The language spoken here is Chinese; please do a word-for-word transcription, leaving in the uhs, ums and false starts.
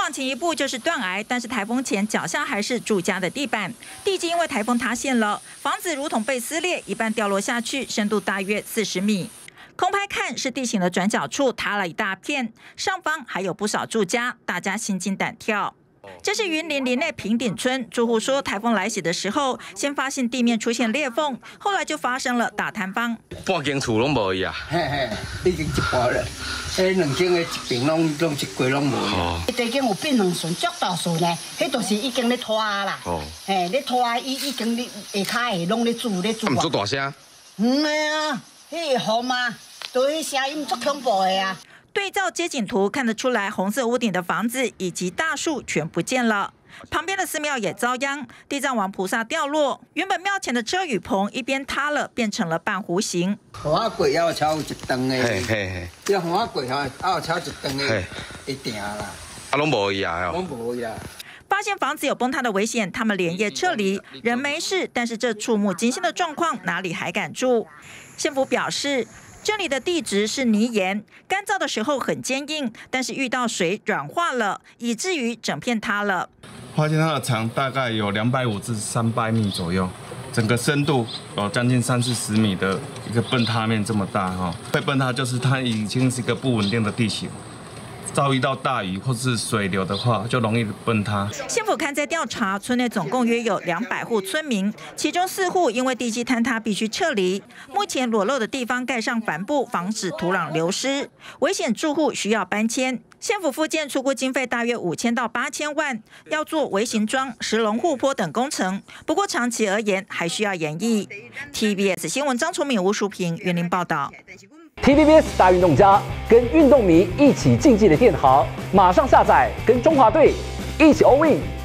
往前一步就是断崖，但是台风前脚下还是住家的地板，地基因为台风塌陷了，房子如同被撕裂，一半掉落下去，深度大约四十米。空拍看是地形的转角处塌了一大片，上方还有不少住家，大家心惊胆跳。 这是云林林内平顶村住户说，台风来袭的时候，先发现地面出现裂缝，后来就发生了大坍方。 半间厝拢无去啊！ 嘿嘿，已经一半了。迄两间的一边拢拢一规拢无。哦。地间有变两顺，足大顺呢，迄就是已经咧拖啦。哦。嘿，咧拖，伊已经咧下骹下拢咧煮咧煮。 唔做大声。 唔系啊，迄个风啊，对迄声音足恐怖的啊。 对照街景图看得出来，红色屋顶的房子以及大树全不见了，旁边的寺庙也遭殃，地藏王菩萨掉落，原本庙前的遮雨棚一边塌了，变成了半弧形。 河仔过要超一灯的， 嘿嘿嘿， 要河仔过哈，要超一灯的一定啦， 啊拢无去啊， 拢无去啦。 发现房子有崩塌的危险，他们连夜撤离，人没事，但是这触目惊心的状况哪里还敢住？县府表示。 这里的地质是泥岩，干燥的时候很坚硬，但是遇到水软化了，以至于整片塌了。 发现它的长大概有两百五至三百米左右，整个深度有将近三四十米的一个崩塌面这么大哈。会崩塌就是它已经是一个不稳定的地形。 遭遇到大雨或是水流的话，就容易崩塌。 县府勘灾调查，村内总共约有两百户村民，其中四户因为地基坍塌必须撤离。目前裸露的地方盖上帆布，防止土壤流失。危险住户需要搬迁。县府复建出估经费大约五千到八千万，要做微型庄、石龙护坡等工程。不过长期而言，还需要研议。T V B S 新闻张崇敏、吴淑平云林报道。 T V B S 大运动家跟运动迷一起竞技的电行，马上下载，跟中华队一起 all in。